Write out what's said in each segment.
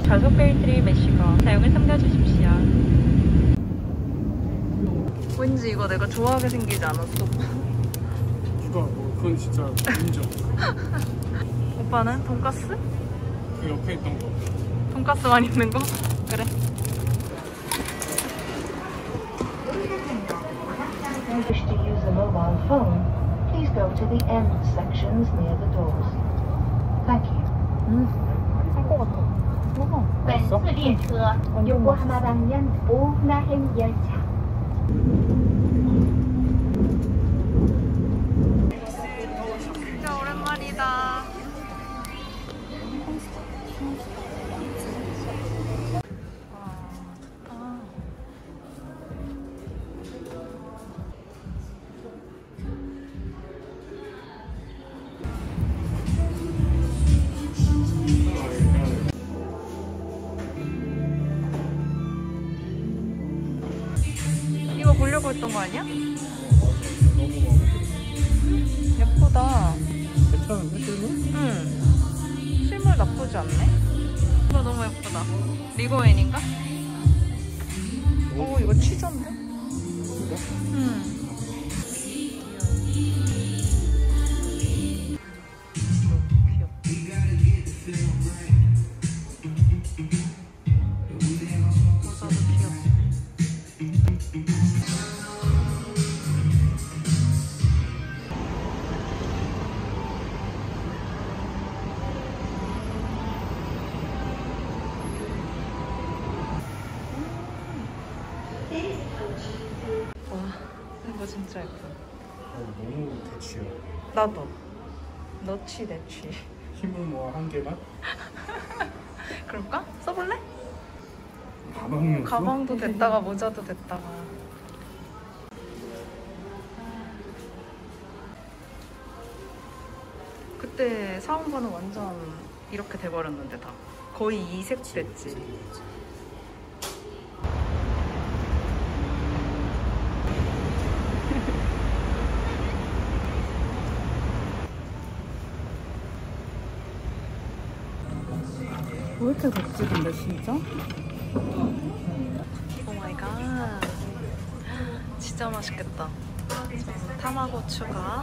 좌석 벨트를 매시고 사용을 삼가주십시오. 왠지 이거 내가 좋아하게 생기지 않았어? 그건 진짜 인정. 오빠는 돈까스? 그 옆에 있던 거. 돈까스만 있는 거? 그래. If you wish to use a mobile phone, please go to the end sections near the doors. Thank you. 할 것 같아. 먹어. 本次列车由波哈马방면 오후나행 열차. 진짜 오랜만이다. 이거 보려고 했던 거 아니야? 너무 마음에 예쁘다. 들어. 괜찮은데 실물? 응. 실물 나쁘지 않네. 이거 너무 예쁘다. 리고엔인가? 오, 이거 치즈인데? 이거? 응. 모자도 귀엽고. 와, 이거 진짜 예뻐. 너무 대취야. 나도. 너치 대취. 힘을 모아 한 개만? 그럴까? 써볼래? 가방이었어? 가방도 됐다가 모자도 됐다가. 그때 사온 거는 완전 이렇게 돼버렸는데 다 거의 이색 됐지. 왜 이렇게 덥지 근데 진짜? 오 마이 갓. 진짜 맛있겠다. 저는 타마고 추가.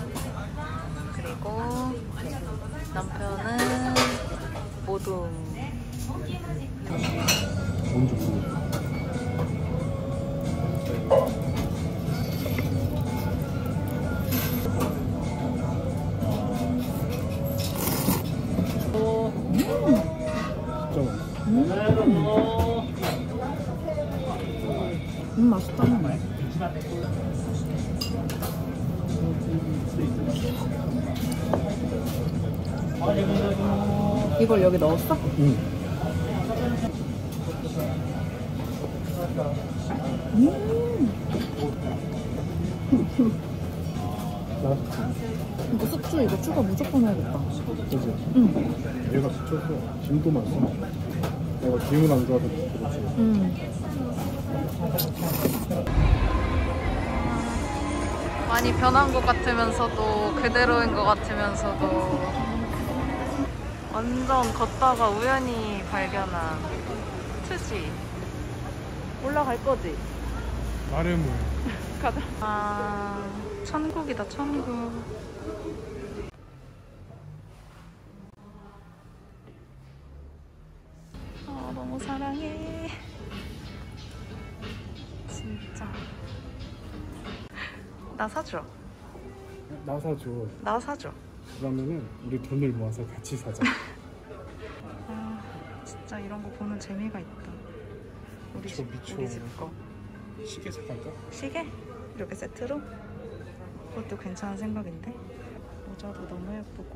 그리고 남편은 모둠. 먼저 보여. 맛있다. 이걸 여기 넣었어? 응. 이거 숙주 이거 추가 무조건 해야겠다. 그지? 응. 얘가 붙여서 김도 맛있어. 내가 김을 안 좋아해서 그렇지. 많이 변한 것 같으면서도 그대로인 것 같으면서도 완전 걷다가 우연히 발견한 트지. 올라갈 거지? 나름은 가자. 아, 천국이다 천국. 아, 너무 사랑해. 진짜. 나 사줘. 나 사줘. 나 사줘. 그러면은 우리 돈을 모아서 같이 사자. 아, 진짜 이런 거 보는 재미가 있다. 우리 미쳐, 집, 미쳐. 우리 집 거. 시계 사갈까? 시계? 이렇게 세트로? 그것도 괜찮은 생각인데? 모자도 너무 예쁘고.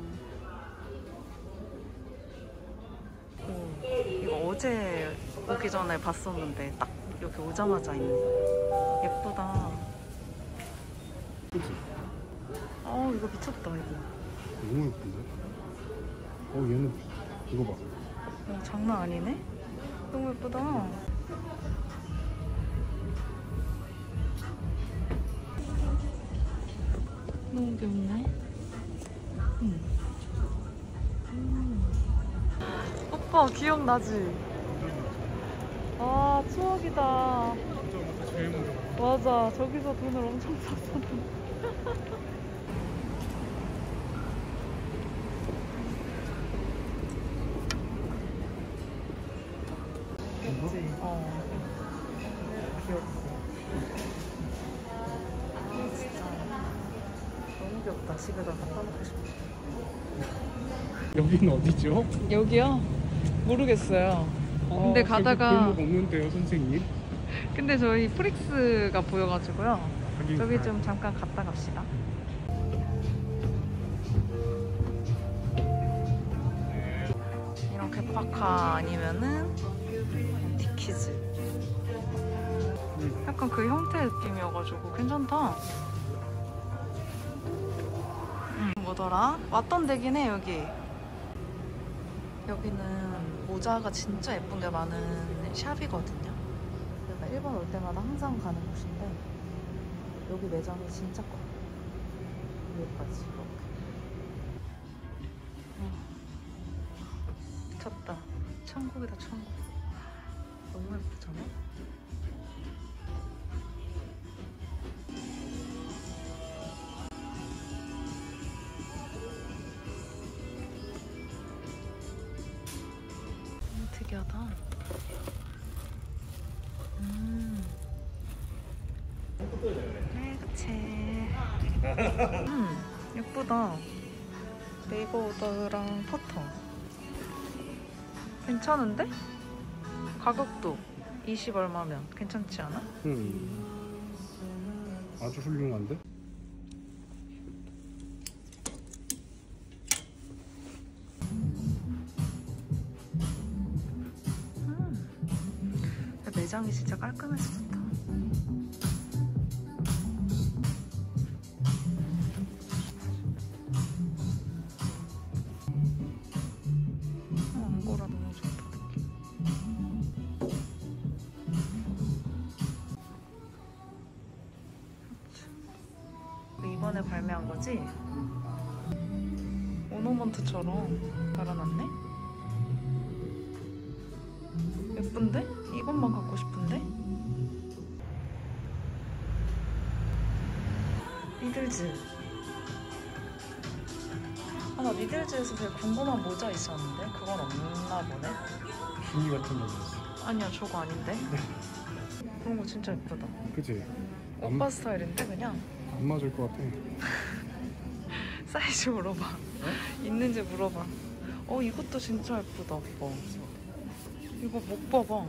오, 이거 어제 오기 전에 봤었는데 딱 여기 오자마자 있는 거. 예쁘다. 그치? 이거 미쳤다 이거. 너무 예쁜데? 얘는 이거 봐. 장난 아니네? 너무 예쁘다. 너무 귀엽네. 오빠 기억나지? 아 추억이다. 제일 먼저 맞아 저기서 돈을 엄청 썼었는데. 그치? 귀엽지? 진짜 너무 귀엽다. 집에다 갖다 놓고 싶어. 여기는 어디죠? 여기요? 모르겠어요. 근데 가다가 골목 없는데요, 선생님? 근데 저희 프릭스가 보여가지고요. 하긴 저기 가야 좀 잠깐 갔다 갑시다. 이런 개파카 아니면은 디키즈. 약간 그 형태 느낌이어가지고 괜찮다. 뭐더라? 왔던 데긴 해 여기. 여기는 모자가 진짜 예쁜 게 많은 샵이거든요. 제가 일본 올 때마다 항상 가는 곳인데 여기 매장이 진짜 커요. 위에까지 이렇게. 미쳤다. 천국이다 천국. 너무 예쁘잖아? 특이하다. 액체. 예쁘다. 네이버 오더랑 퍼터. 괜찮은데? 가격도 20 얼마면 괜찮지 않아? 아주 훌륭한데? 매장이 진짜 깔끔해서 좋다. 앙고라 너무 좋다. 느낌. 이번에 발매한 거지? 오너먼트처럼 달아놨네? 예쁜데? 이것만 갖고 싶은데? 미들즈. 아, 나 미들즈에서 되게 궁금한 모자 있었는데 그건 없나 보네? 비니 같은 거 있어. 아니야 저거 아닌데? 그런 거 진짜 예쁘다. 그치? 오빠 스타일인데 그냥? 안 맞을 것 같아. 사이즈 물어봐. 있는지 물어봐. 이것도 진짜 예쁘다 오빠. 이거 목 봐봐.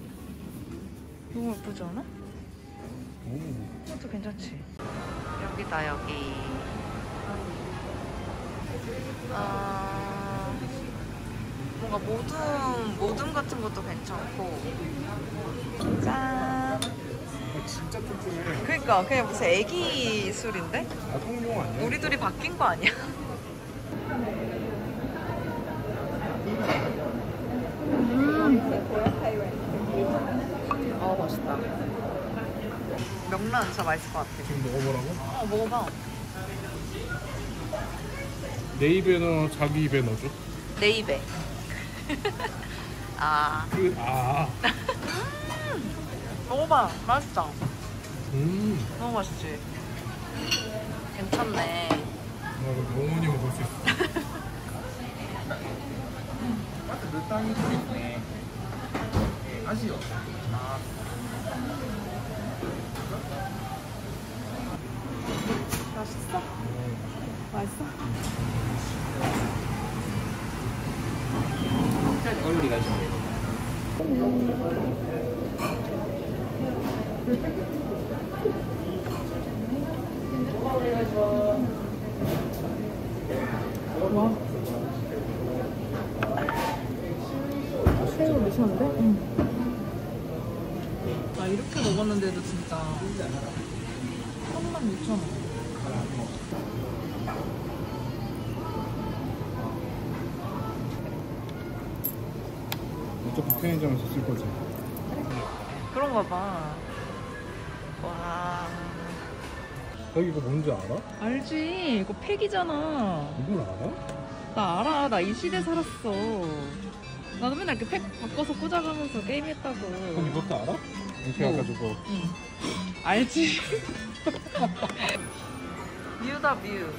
너무 예쁘지 않아? 오. 이것도 괜찮지? 여기다 여기. 뭔가 모둠 같은 것도 괜찮고. 짠. 진짜 튼튼해. 그러니까 그냥 무슨 애기 술인데? 아동용 아니야? 우리 둘이 바뀐 거 아니야? 맛있다. 명란 진짜 맛있을 것 같아. 지금 먹어보라고? 먹어봐. 내 입에 넣어, 자기 입에 넣어줘. 내 입에. 먹어봐. 맛있다. 너무 맛있지? 괜찮네. 나 이거 영원히 먹을 수 있어. 맛있어? 맛있어? 와. 새우 미쳤는데? 응. 나 이렇게 먹었는데도 진짜 36,000원. 어차피 편의점에서 쓸 거지. 그런가 봐. 와. 자기 이거 뭔지 알아? 알지? 이거 팩이잖아. 이걸 알아? 나 알아. 나 이 시대 살았어. 나도 맨날 이렇게 팩 바꿔서 꽂아가면서 게임했다고. 그럼 이것도 알아? 이렇게 해가지고. 응. 알지. 뮤다 뮤.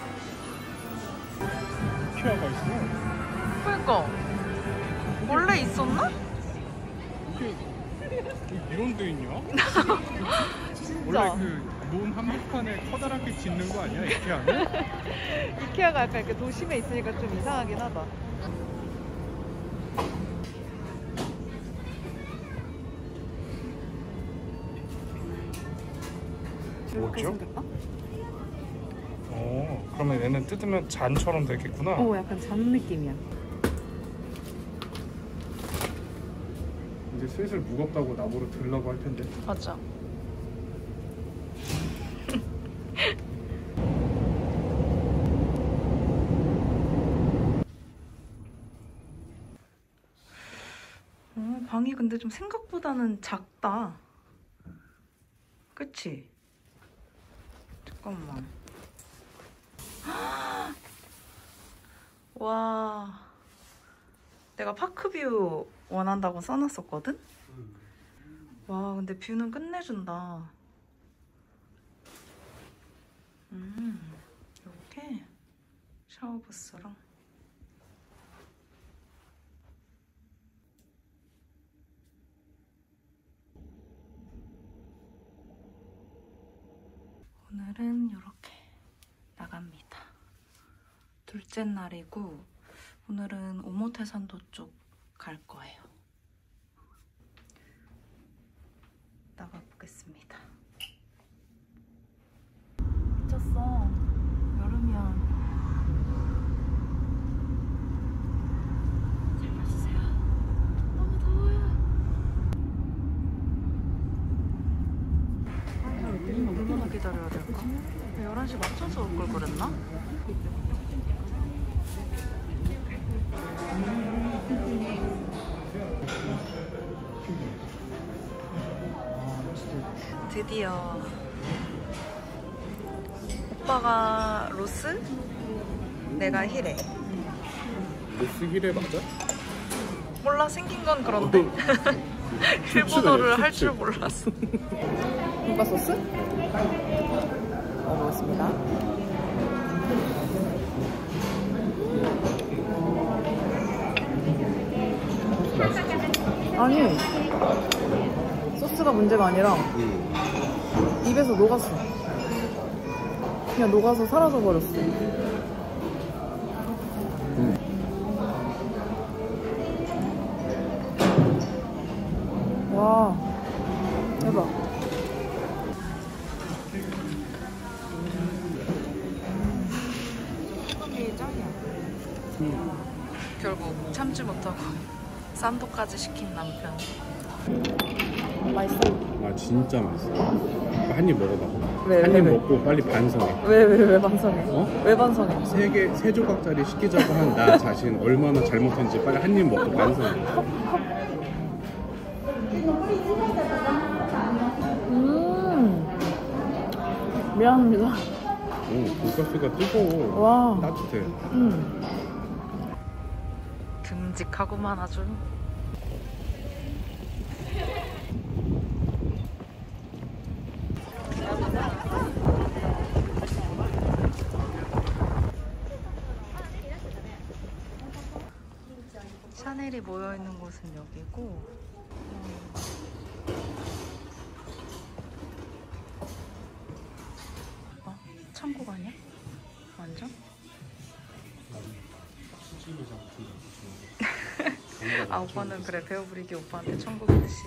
이케아가 있어. 그러니까 원래 있었나? 이게 이런 데 있냐? 진짜. 원래 그 논 한복판에 커다랗게 짓는 거 아니야 이케아는? 이케아가 약간 이렇게 도심에 있으니까 좀 이상하긴 하다. 이렇게 뭐죠? 생겼다? 그러면 얘는 뜯으면 잔처럼 되겠구나. 약간 잔 느낌이야. 이제 슬슬 무겁다고 나보러 들으려고 할 텐데. 맞아. 방이 근데 좀 생각보다는 작다. 그치? 잠깐만. 와. 내가 파크뷰 원한다고 써놨었거든? 와, 근데 뷰는 끝내준다. 이렇게 샤워부스랑. 오늘은 이렇게 나갑니다. 둘째 날이고 오늘은 오모테산도 쪽 갈 거예요. 나가보겠습니다. 미쳤어. 여름이야. 잘 마시세요. 너무 더워요. 얼마나 기다려야 될까? 11시 맞춰서 올 걸 그랬나? 드디어 오빠가 로스? 내가 히레. 로스 히레 맞아? 몰라, 생긴 건 그런데 일본어를 할 줄 몰랐어. 돈가 소스? 먹어보겠습니다. 아니, 소스가 문제가 아니라 입에서 녹았어. 그냥 녹아서 사라져 버렸어. 와, 대박. 소금이 짱이야. 결국 참지 못하고 쌈도까지 시킨 남편. 맛있어. 아 진짜 맛있어. 한 입 먹어봐. 왜, 한 왜, 입 왜? 먹고 빨리 반성해. 왜 반성해? 어? 왜 반성해? 세 조각짜리 시키자고 한 나 자신 얼마나 잘못한지 빨리 한 입 먹고 반성해. 미안합니다. 돈가스가 뜨거워. 와. 따뜻해. 듬직하고만 아주. 샤넬이 모여있는 곳은 여기고 천국 아니야? 완전? 아, 오빠는 그래, 배우부리기 오빠한테 천국이듯이.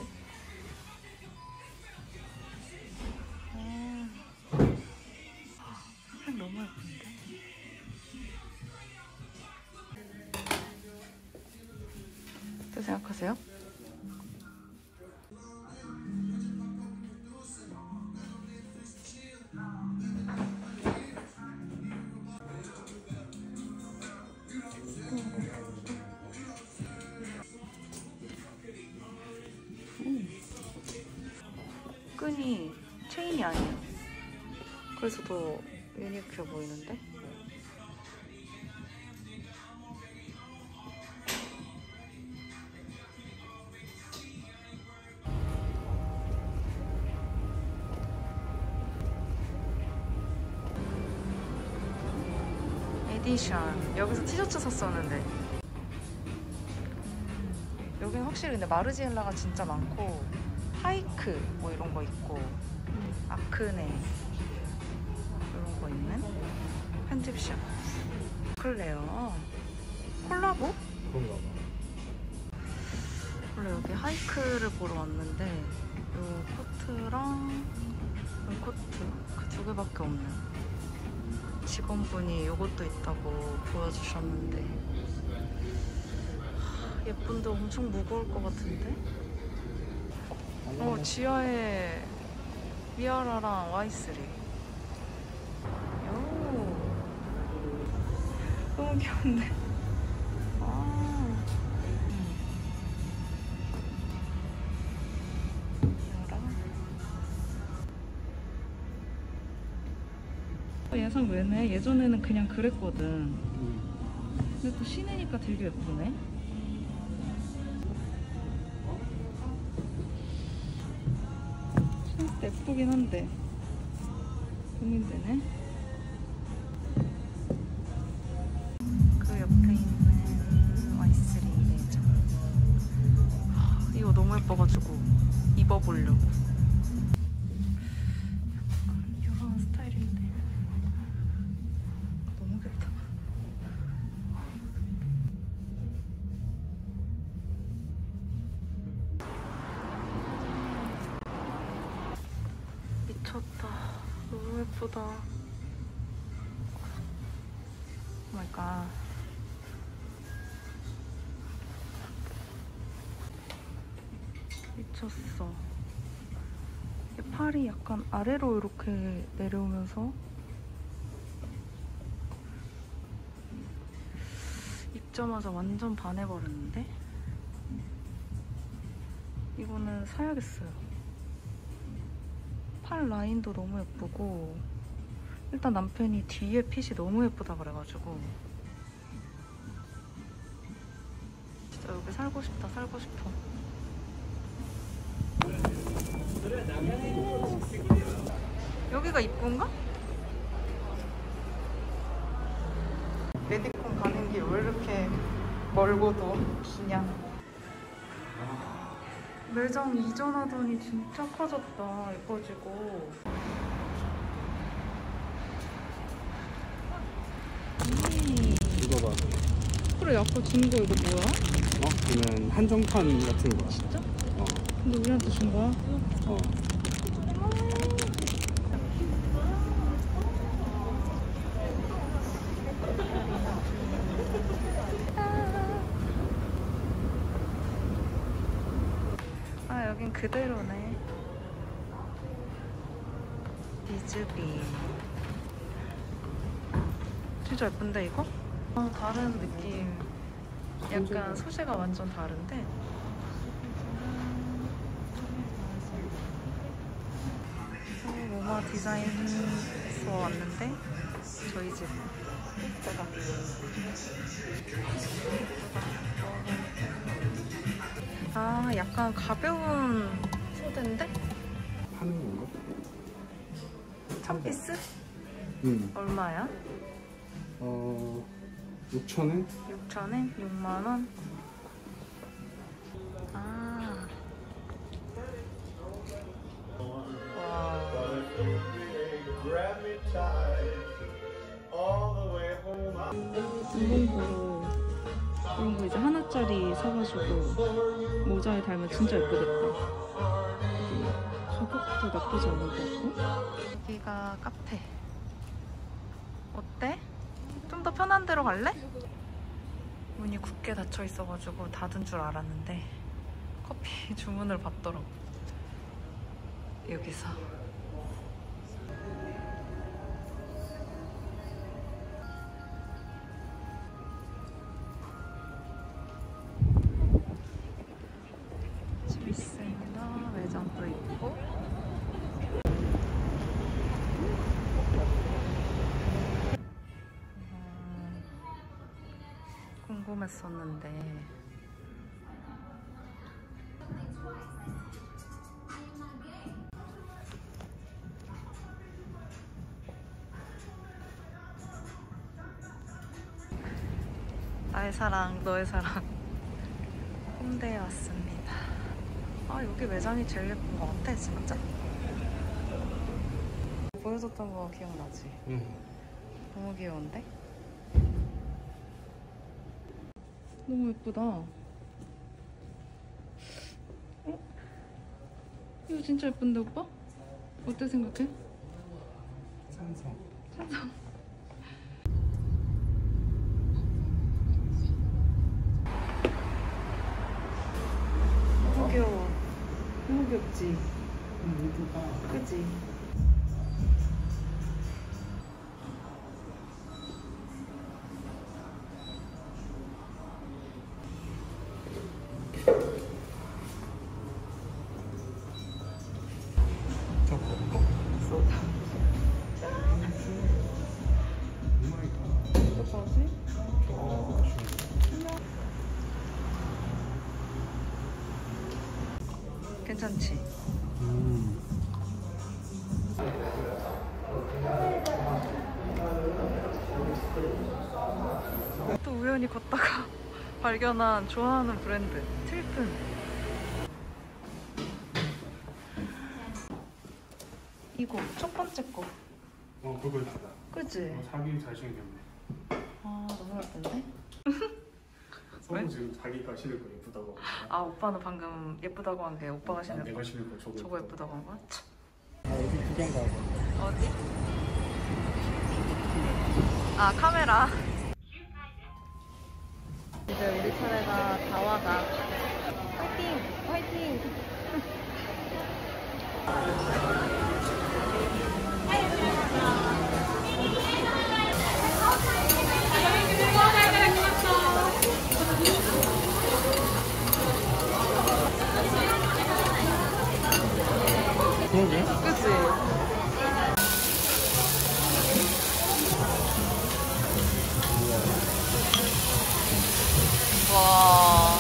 너무 예쁜데? 어떻게 생각하세요? 끈이 체인이 아니야. 그래서 더 유니크해 보이는데? 에디션. 여기서 티셔츠 샀었는데. 여기는 확실히 근데 마르지엘라가 진짜 많고 하이크 뭐 이런 거 있고 아크네 이런 거 있는 편집샵. 클레어 콜라보? 그런가 봐. 원래 여기 하이크를 보러 왔는데 요 코트랑 이 코트 그 두 개밖에 없는. 직원분이 요것도 있다고 보여주셨는데 예쁜데 엄청 무거울 것 같은데? 지하에 미아라랑 Y3. 요 너무 귀여운데? 예상 왜네? 예전에는 그냥 그랬거든. 근데 또 신으니까 되게 예쁘네. 진짜 예쁘긴 한데 고민되네. 그 옆에 있는 Y3 매장. 이거 너무 예뻐가지고 입어보려고. 이런 스타일인데 너무 귀엽다. 미쳤다. 너무 예쁘다. 오 마이 갓. 미쳤어. 팔이 약간 아래로 이렇게 내려오면서 입자마자 완전 반해버렸는데? 이거는 사야겠어요. 팔 라인도 너무 예쁘고 일단 남편이 뒤에 핏이 너무 예쁘다 그래가지고 진짜 여기 살고 싶다. 살고 싶어. 여기가 이쁜가? 레디콘 가는 길 왜 이렇게 멀고도 기냐. 매장 이전하더니 진짜 커졌다. 예뻐지고. 이거 봐. 그래 아까 준 거 이거 뭐야? 이건 한정판 같은 거야. 진짜? 근데 우리한테 준 거야? 여긴 그대로네. 비즈비. 진짜 예쁜데 이거? 다른 느낌. 약간 소재가 완전 다른데 모마 디자인에서 왔는데 저희 집 제가 약간 가벼운 소재인데? 파는 건가? 1000피스? 얼마야? 6,000엔? 6,000엔? 6만원? 인공구로 이런 거 이제 하나짜리 사가지고 모자에 달면 진짜 예쁘겠다. 가격도 나쁘지 않은 것 같고. 여기가 카페. 어때? 좀 더 편한 데로 갈래? 문이 굳게 닫혀 있어가지고 닫은 줄 알았는데 커피 주문을 받더라고. 여기서. 집 있습니다. 매장도 있고. 궁금했었는데 나의 사랑, 너의 사랑. 홍대에 왔습니다. 아, 여기 매장이 제일 예쁜 것 같아, 진짜. 보여줬던 거 기억나지? 응. 너무 귀여운데? 너무 예쁘다. 어? 이거 진짜 예쁜데, 오빠? 어때 생각해? 찬성. 찬성. 너무 귀여워. 너무 귀엽지? 예쁘다. 그치? 괜찮지? 또 우연히 걷다가 발견한 좋아하는 브랜드 틸튼. 이거 첫 번째 거. 그거 예쁘다. 그치? 자기 잘생겼네. 아, 너무 예쁜데? 서로 지금 자기가 신을 거 예쁘다고 하고. 아, 오빠는 방금 예쁘다고 한 게 오빠가 신을 거? 내가 신을 거 저거 예쁘다고 한 거야? 참. 여기 구경 가고. 어디? 아, 카메라. 이제 우리 차례가 다 와가. 화이팅! 화이팅! 그러게? 그치? 와.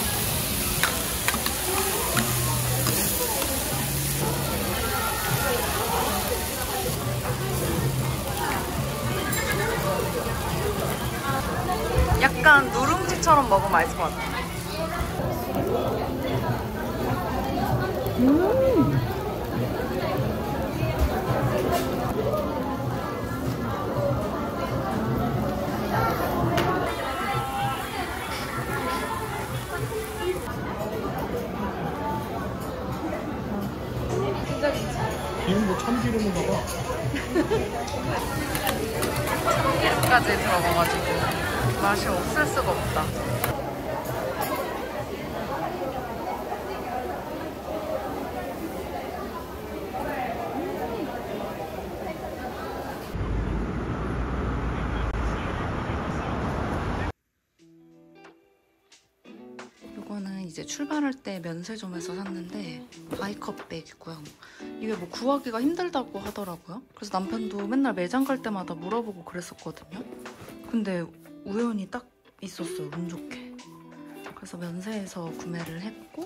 약간 누룽지처럼 먹으면 맛있을 것 같아. 기름도 참기름인가 봐. 참기름까지 들어가가지고 맛이 없을 수가 없다. 이거는 이제 출발할 때 면세점에서 샀는데 바이컵 백이고요. 이게 뭐 구하기가 힘들다고 하더라고요. 그래서 남편도 맨날 매장 갈 때마다 물어보고 그랬었거든요. 근데 우연히 딱 있었어요, 운 좋게. 그래서 면세에서 구매를 했고,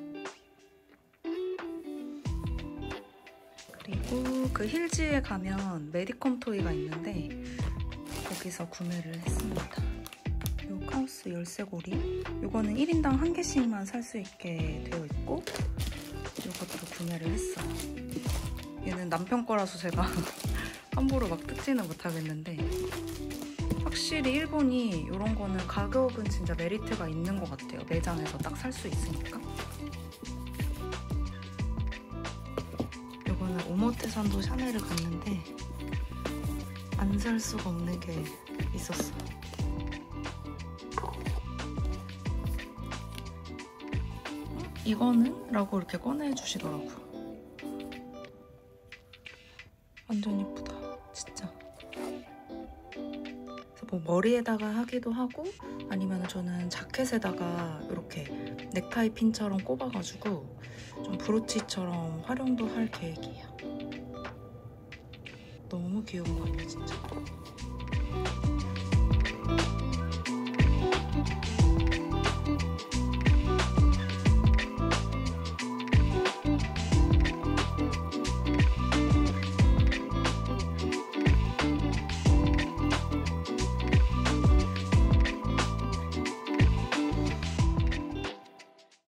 그리고 그 힐즈에 가면 메디컴 토이가 있는데 거기서 구매를 했습니다. 요 카우스 열쇠고리, 요거는 1인당 1개씩만 살 수 있게 되어 있고, 요것도 구매를 했어요. 얘는 남편 거라서 제가 함부로 막 뜯지는 못하겠는데, 확실히 일본이 이런 거는 가격은 진짜 메리트가 있는 것 같아요. 매장에서 딱 살 수 있으니까. 요거는 오모테산도 샤넬을 갔는데 안 살 수가 없는 게 있었어요. 이거는? 라고 이렇게 꺼내주시더라고요. 완전 예쁘다, 진짜. 그래서 뭐 머리에다가 하기도 하고, 아니면 저는 자켓에다가 이렇게 넥타이 핀처럼 꼽아가지고 좀 브로치처럼 활용도 할 계획이에요. 너무 귀여운 거 같아요, 진짜.